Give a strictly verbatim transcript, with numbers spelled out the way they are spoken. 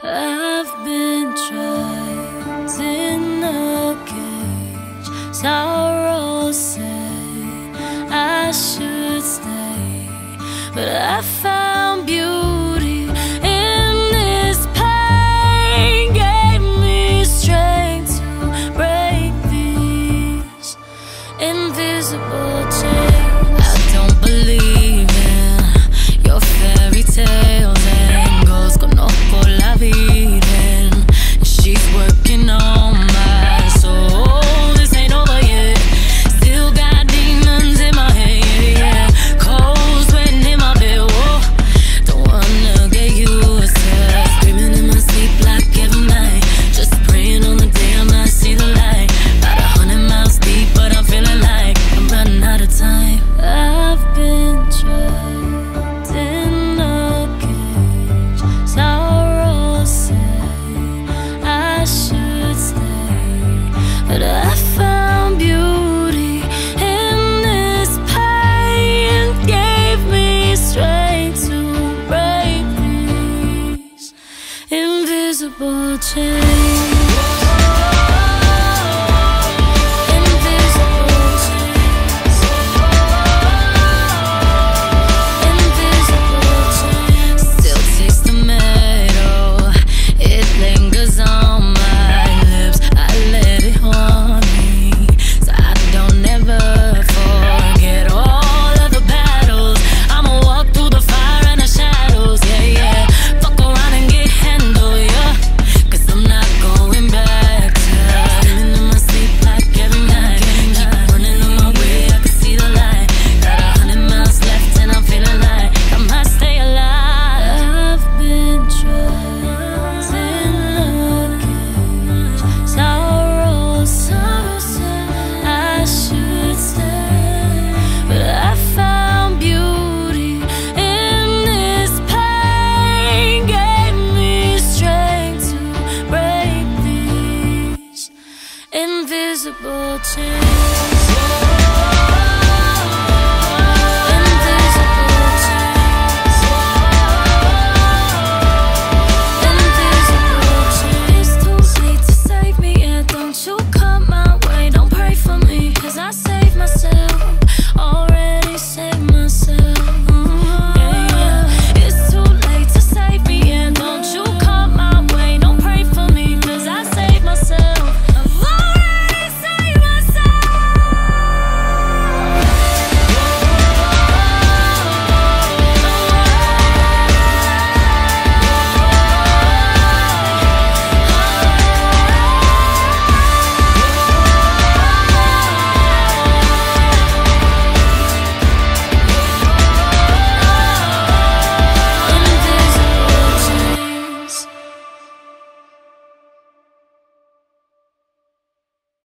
I've been trapped in a cage. Sorrow said I should stay, but I found beauty in this pain. Gave me strength to break these invisible chains. I don't believe in your fairy tales and ghosts. Conozco la vida, and she's working on my soul. This ain't over yet. Still got demons in my head, yeah. Cold sweating in my bed, whoa. Don't wanna get used to screaming in my sleep like every night. Just praying on the day I might see the light. About a hundred miles deep, but I'm feeling like I'm running out of time. I've been trapped in a cage. Sorrow said I should stay, but I found beauty in this pain. Gave me strength to break these invisible chains.